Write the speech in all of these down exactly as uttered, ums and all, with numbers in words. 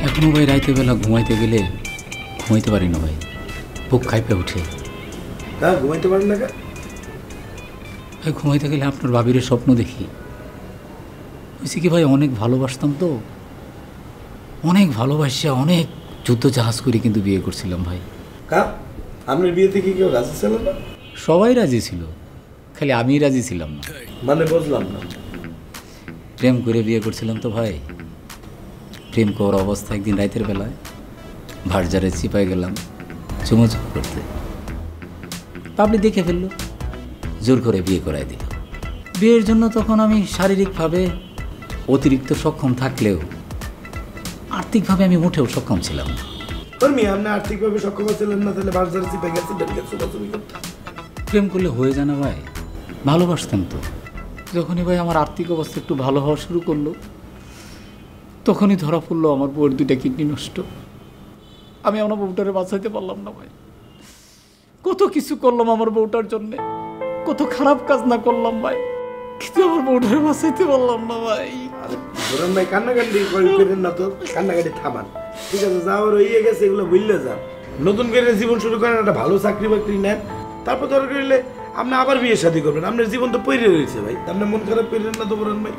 এখনো ভাই রাইতে বেলা ঘুমাইতে গেলে ঘুমাইতে পারি না ভাই, বুক খাইপে উঠে। তা ঘুমাইতে পারেন না? ভাই ঘুমাইতে গেলে আপনার ভাবির স্বপ্ন দেখি। হয়েছে কি ভাই, অনেক ভালোবাসতাম তো, অনেক ভালোবাসা অনেক যুদ্ধ জাহাজ করে কিন্তু বিয়ে করছিলাম ভাই। কা আপনার বিয়েতে কি কেউ রাজি ছিল না? সবাই রাজি ছিল, খালি আমি রাজি ছিলাম না। মানে বুঝলাম না। প্রেম করে বিয়ে করছিলাম তো ভাই। প্রেম করার অবস্থা একদিন রাতের বেলায় ভাড়জারে চিপাই গেলাম চুমোচুম করতে। পাবলিক দেখে ফেললো, জোর করে বিয়ে করাই দিল। বিয়ের জন্য তখন আমি শারীরিকভাবে অতিরিক্ত সক্ষম থাকলেও আর্থিকভাবে আমি মোটেও সক্ষম ছিলাম না। আপনি আর্থিকভাবে সক্ষম ছিলেন না, তাহলে ভাড়জারে চিপাই গেছেন চুমাচুমি করতে? প্রেম করলে হয়ে যায় না ভাই, ভালোবাসতাম তো। যখনই ভাই আমার আর্থিক অবস্থা একটু ভালো হওয়া শুরু করলো, তখনই ধরা পড়লো আমার বউয়ের দুইটা কিডনি নষ্ট। আমি আমার বউটারে বাঁচাইতে পারলাম না ভাই। কত কিছু করলাম আমার বউটার জন্যে, কত খারাপ কাজ না করলাম ভাই, কিন্তু আমার বউটারে বাঁচাইতে পারলাম না ভাই। ধরেন ভাই, কান্নাকাটি করেন না তো, কান্নাকাটি থামান। ঠিক আছে, যা ওর হয়ে গেছে এগুলো ভুললে যান, নতুন করে জীবন শুরু করেন, একটা ভালো চাকরি বাকরি নেন, তারপর ধরে করলে আপনি আবার বিয়ে শাদী করবেন। আপনার জীবন তো পড়ে রয়েছে ভাই, আপনি মন খারাপ করেন না তো বলেন ভাই।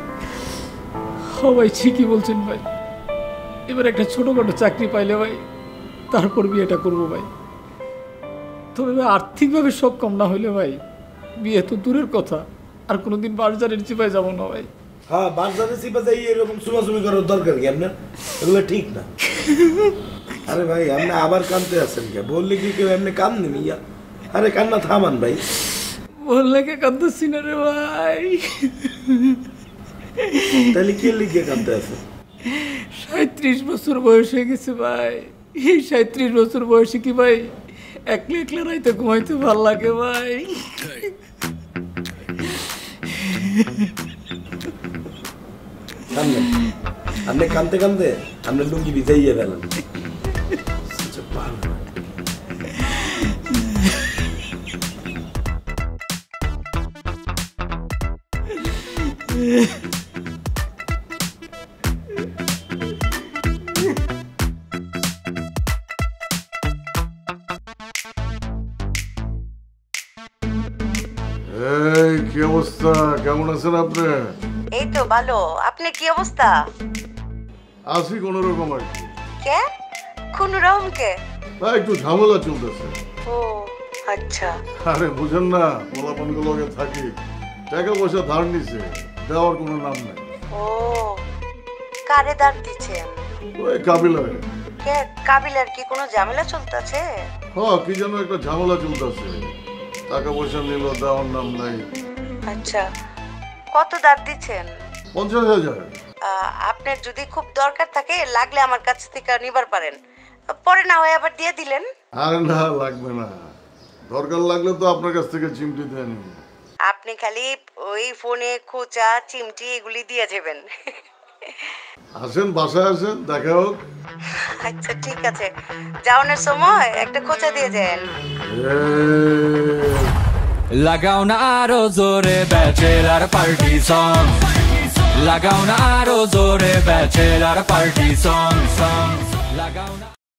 ও ভাই ঠিকই বলছেন ভাই, এবার একটা ছোটখাটো চাকরি পাইলে ভাই তারপর বিয়েটা করবো ভাই। তবে ভাই আর্থিকভাবে সক্ষম না হইলে ভাই বিয়ে তো দূরের কথা, আর কোনোদিন বাজারের চিপায় যাবো না ভাই। হ্যাঁ, বাজারে চিপা যাই এরকম চুমাচুমি করার দরকার কি আপনার? এগুলো ঠিক না। আরে ভাই, আপনি আবার কাঁদতে আছেন কে? বললে কি কেউ এমনি কাঁদনি মিয়া? আরে কান্না থামান ভাই। বললে কে কাঁদতেছি না রে ভাই। তাহলে কে লিখে কাঁদতে আছে? সাঁত্রিশ বছর বয়স হয়ে গেছে ভাই। এই সাঁত্রিশ বছর বয়সে কি ভাই একলা একলা রাইতে ঘুমাইতে ভাল লাগে ভাই? আপনি কানতে কানতে আপনার লুঙ্গি ভিজাইয়ে ফেলেন। এই কি অবস্থা, কেমন আছেন আপনি? এই তো ভালো, আপনি কি অবস্থা? আছি কোন রকম আর কি। কে? কোন রকম কে? না, একটু ঝামেলা চলতেছে। ও আচ্ছা। আরে বুঝেন না, পোলাপানগুলো লগে থাকি, টাকা পয়সা ধার নিছে, দেওয়ার কোনো নাম নাই। ও, কারে ধার দিচ্ছেন? ওই কাবিলারে। কে কাবিলার কি কোনো ঝামেলা চলতেছে? হ্যাঁ, কি যেন একটা ঝামেলা চলতেছে, টাকা পয়সা নিল, দেওয়ার নাম নাই। আচ্ছা, কত ধার দিচ্ছেন? পঞ্চাশ হাজার। আপনার যদি খুব দরকার থাকে, লাগলে আমার কাছ থেকে নিবার পারেন, পরে না হয় আবার দিয়ে দিলেন। আরে না, লাগবে না, দরকার লাগলে তো আপনার কাছ থেকে চিমটি দেন। আপনি খালি ওই ফোনে খোঁচা চিমটি এগুলি দিয়ে যাবেন। আসেন, বাসায় আসেন, দেখা হোক। আচ্ছা ঠিক আছে, যাওয়ার সময় একটা খোঁচা দিয়ে যান। লাগাও না আরো জোরে ব্যাচেলার পার্টি সং, লাগাও না আরো জোরে ব্যাচেলার পার্টি সং সং, লাগাও না।